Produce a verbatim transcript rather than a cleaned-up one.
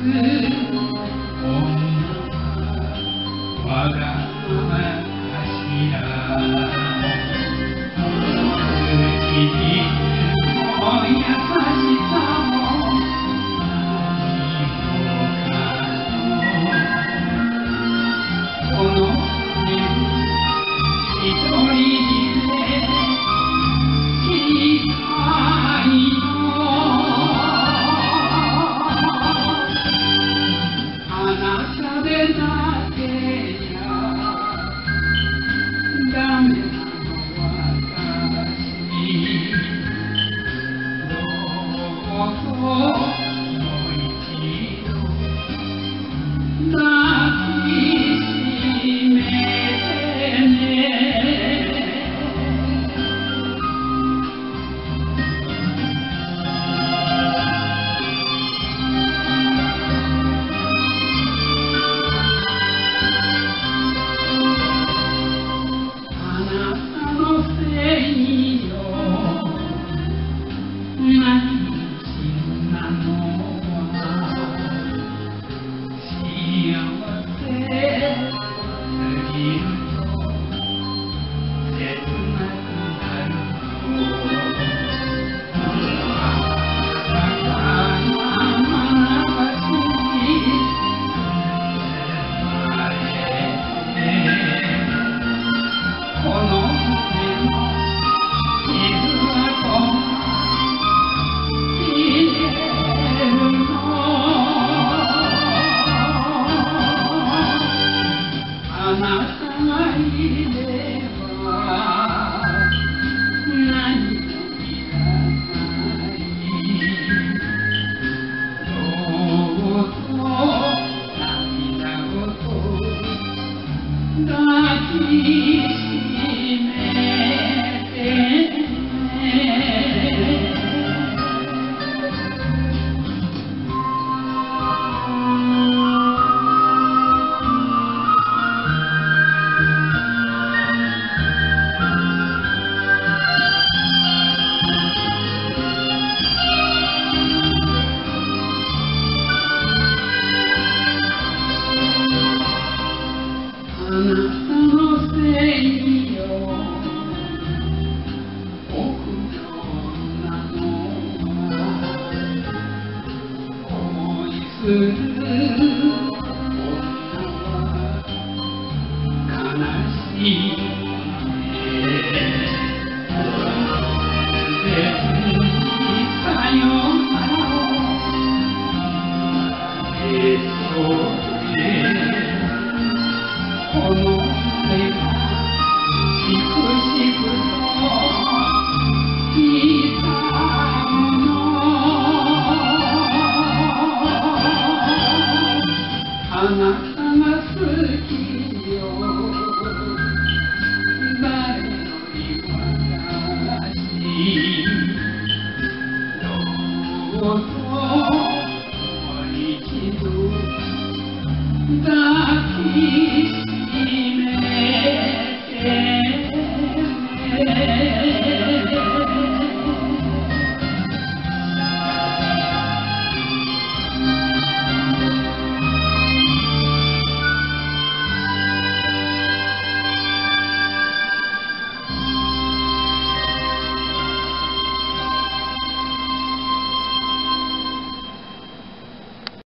我が頭口にも優しさも何もかもこの世一人で世界のあなたでなけりゃダメなの私どうぞもう一度抱きしめてねあなたのせいよ何死なのは幸せすぎると切なくなるのあなたが学ばしに生まれてこの胸の傷跡見えるのあなたがいれば何もいらないどうぞ涙ごと抱きしめてねあなたのせいよ臆病なのは恋する